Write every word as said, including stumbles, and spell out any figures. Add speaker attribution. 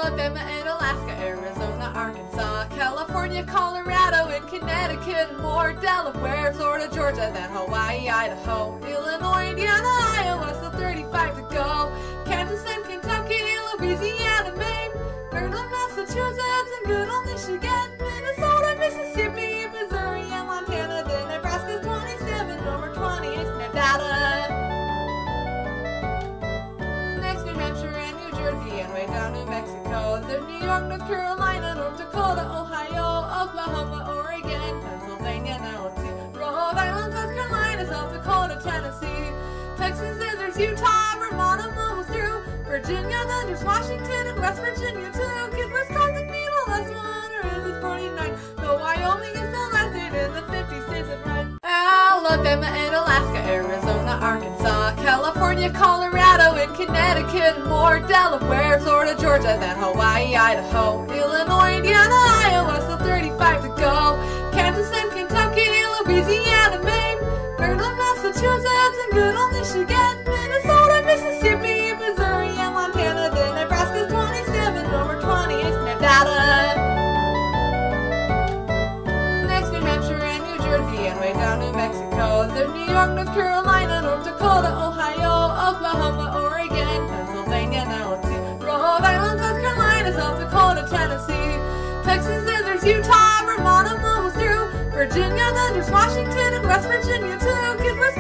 Speaker 1: Alabama and Alaska, Arizona, Arkansas, California, Colorado, and Connecticut, and more. Delaware, Florida, Georgia, then Hawaii, Idaho, Illinois, Indiana, Iowa, still thirty-five to go. Kansas and Kentucky, Louisiana, Maine, Maryland, Massachusetts, and good old Michigan, Minnesota, Mississippi, Missouri, and Montana. Then Nebraska's twenty-seven, number twenty-eight, Nevada. Next, New Hampshire and New Jersey, and way down New Mexico. Then New York, North Carolina, North Dakota, Ohio, Oklahoma, Oregon, Pennsylvania, now let's see, Rhode Island, South Carolina, South Dakota, Tennessee, Texas, then there's Utah, Vermont, I'm almost through. Virginia, then there's Washington and West Virginia too. Could Wisconsin be the last one, or is it forty-nine? No, Wyoming is the last state in the fifty states of right. Alabama and Alaska, Arizona, Arkansas, California, Colorado, and Connecticut, and more. Delaware, Florida, Georgia, then Hawaii, Idaho, Illinois, Indiana, Iowa, still thirty-five to go. Kansas and Kentucky, Louisiana, Maine, Maryland, Massachusetts, and good old Michigan, Minnesota, Mississippi, Missouri, and Montana. Then Nebraska's twenty-seven, number twenty-eight, Nevada. Next, New Hampshire and New Jersey, and way down New Mexico. Then New York, North Carolina, North Dakota, Ohio, Oklahoma, Oregon, Pennsylvania, now let's see, Rhode Island, South Carolina, South Dakota, Tennessee, Texas, then there's Utah, Vermont, I'm almost through. Virginia, then there's Washington and West Virginia too. Could Wisconsin